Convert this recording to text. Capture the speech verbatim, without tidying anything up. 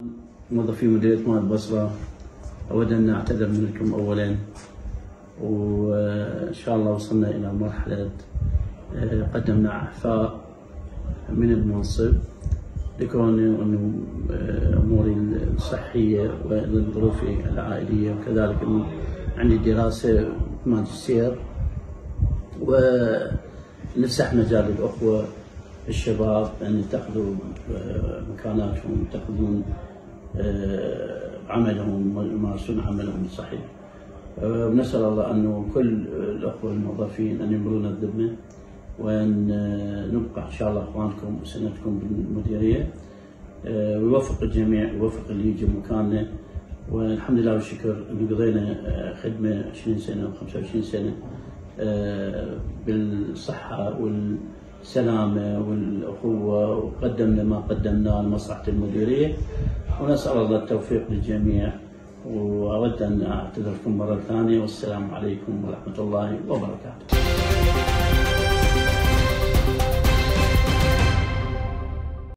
موظفي مديرية مواد البصرة، أود أن أعتذر منكم أولا، وإن شاء الله وصلنا إلى مرحلة قدمنا إعفاء من المنصب لكون أنه أموري الصحية والظروف العائلية، وكذلك أنه عندي دراسة ماجستير، ونفسح مجال الأخوة الشباب أن يتخذوا مكاناتهم، يتخذون عملهم ويمارسون عملهم الصحيح. ونسأل الله أنه كل الأخوة الموظفين أن يمرون الذمة، وأن نبقى إن شاء الله إخوانكم وسندكم بالمديرية، ويوفق الجميع، يوفق اللي يجي مكاننا. والحمد لله والشكر أن قضينا خدمة عشرين سنة أو خمسة وعشرين سنة بالصحة والسلامة والأخوة، وقدمنا ما قدمناه لمصلحة المديرية، ونسأل الله التوفيق للجميع. وأود أن أعتذركم مرة ثانية، والسلام عليكم ورحمة الله وبركاته.